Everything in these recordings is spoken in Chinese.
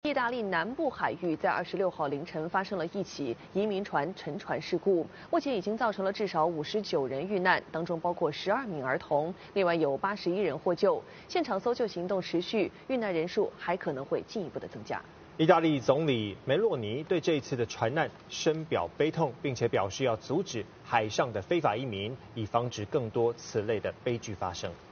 意大利南部海域在26号凌晨发生了一起移民船沉船事故，目前已经造成了至少59人遇难，当中包括12名儿童，另外有81人获救。现场搜救行动持续，遇难人数还可能会进一步的增加。 意大利总理梅洛尼对这一次的船难深表悲痛，并且表示要阻止海上的非法移民，以防止更多此类的悲剧发生。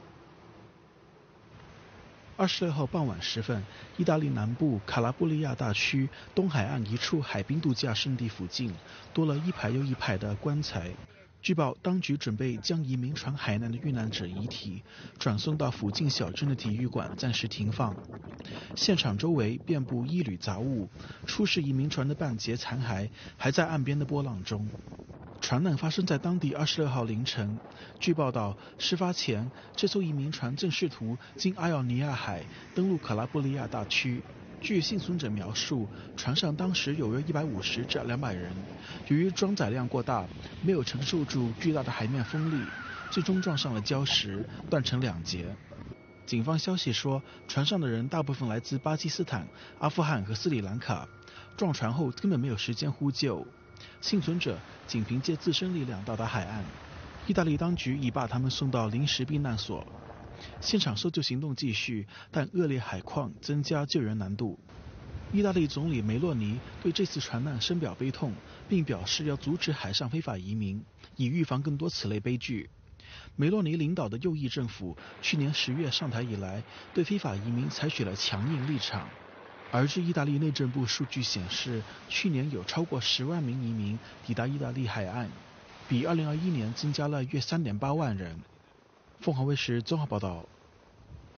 26号傍晚时分，意大利南部卡拉布利亚大区东海岸一处海滨度假胜地附近，多了一排又一排的棺材。据报，当局准备将移民船海难的遇难者遗体转送到附近小镇的体育馆暂时停放。现场周围遍布一缕杂物，出事移民船的半截残骸还在岸边的波浪中。船难发生在当地26号凌晨。据报道，事发前，这艘移民船正试图经阿奥尼亚海登陆卡拉布利亚大区。据幸存者描述，船上当时有约150至200人，由于装载量过大，没有承受住巨大的海面风力，最终撞上了礁石，断成2截。警方消息说，船上的人大部分来自巴基斯坦、阿富汗和斯里兰卡，撞船后根本没有时间呼救。幸存者仅凭借自身力量到达海岸，意大利当局已把他们送到临时避难所。现场搜救行动继续，但恶劣海况增加救援难度。意大利总理梅洛尼对这次船难深表悲痛，并表示要阻止海上非法移民，以预防更多此类悲剧。梅洛尼领导的右翼政府去年10月上台以来，对非法移民采取了强硬立场。而据意大利内政部数据显示，去年有超过10万名移民抵达意大利海岸，比2021年增加了约3.8万人。凤凰卫视综合报道。